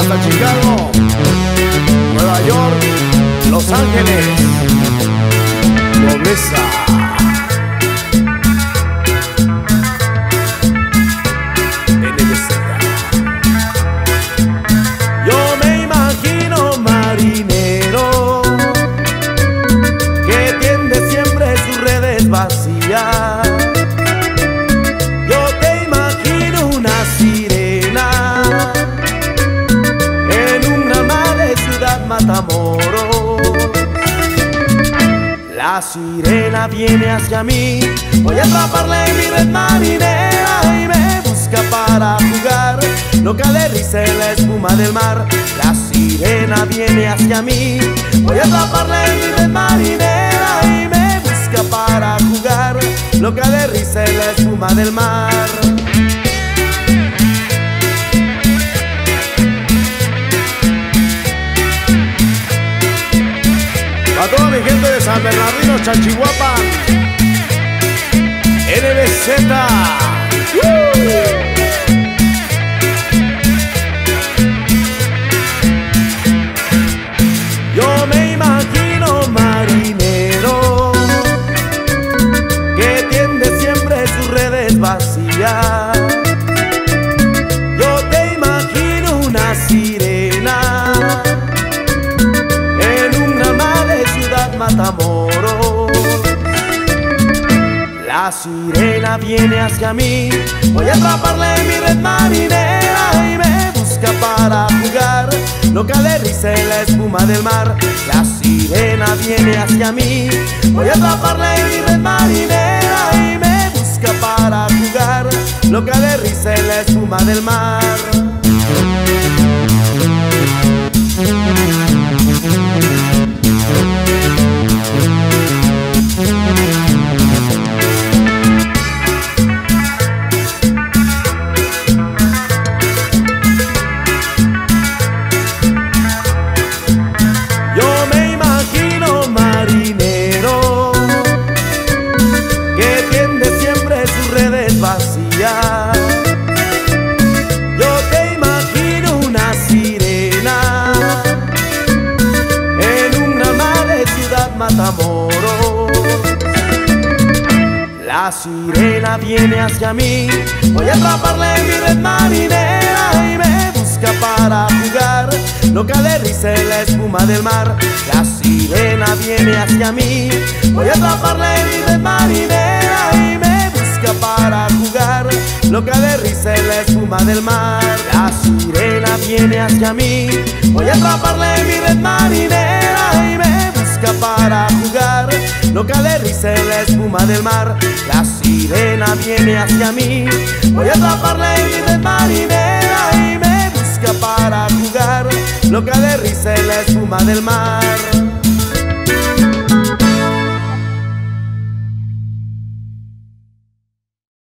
hasta Chicago, Nueva York, Los Ángeles, Nobleza. Yo me imagino marinero que tiende siempre sus redes vacías. Yo te imagino una sirena en una amable ciudad Matamoros. La sirena viene hacia mí, voy a atraparla en mi red marinera y me busca para jugar. Loca de risa en la espuma del mar. La sirena viene hacia mí, voy a atraparla en mi red marinera y me busca para jugar. Loca de risa en la espuma del mar. A toda mi gente de San Bernardino, Chalchihuapa, NBZ. Yo me imagino marinero que tiende siempre sus redes vacías. Yo te imagino una sirena en una amable ciudad Matamoros. La sirena viene hacia mí, voy a atraparla en mi red marinera y me busca para jugar. Loca de risa en la espuma del mar. La sirena viene hacia mí, voy a atraparla en mi red marinera y me busca para jugar. Loca de risa en la espuma del mar. Yo me imagino marinero que tiende siempre sus redes vacías. Yo te imagino una sirena en una amable ciudad Matamoros. La sirena viene hacia mí, voy a atraparla en mi red marinera y me busca para jugar. Loca de risa en la espuma del mar. La sirena viene hacia mí, voy a atraparla en mi red marinera y me busca para jugar. Loca de risa en la espuma del mar. La sirena viene hacia mí, voy a atraparla en mi red marinera y me busca para jugar. Loca de risa en la espuma del mar. La sirena viene hacia mí, voy a atraparla en mi red marinera y me busca para jugar. Loca de risa en la espuma del mar.